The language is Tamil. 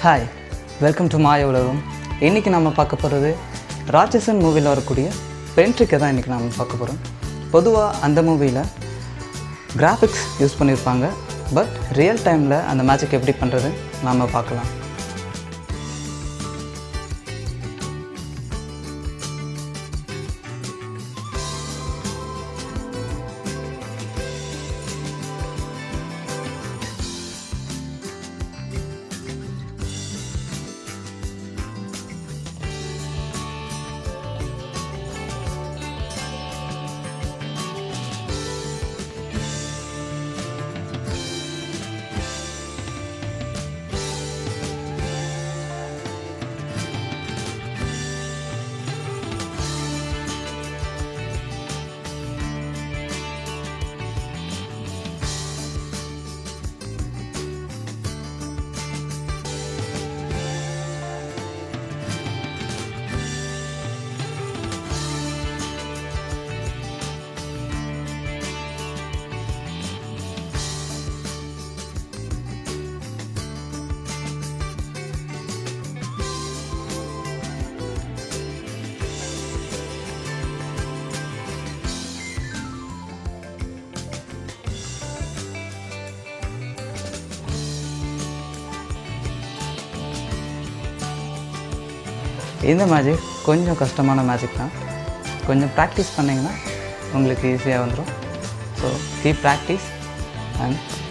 ஹாய், வெல்கம் டு மாயா உலகம். இன்றைக்கி நம்ம பார்க்க போகிறது ராட்சசன் மூவியில் வரக்கூடிய பென் ட்ரிக்கை தான் இன்றைக்கி நம்ம பார்க்க போகிறோம். பொதுவாக அந்த மூவியில் கிராஃபிக்ஸ் யூஸ் பண்ணியிருப்பாங்க, பட் ரியல் டைமில் அந்த மேஜிக் எப்படி பண்ணுறது நாம் பார்க்கலாம். இந்த மேஜிக் கொஞ்சம் கஷ்டமான மேஜிக் தான். கொஞ்சம் ப்ராக்டிஸ் பண்ணிங்கன்னா உங்களுக்கு ஈஸியாக வந்துடும். So keep practice and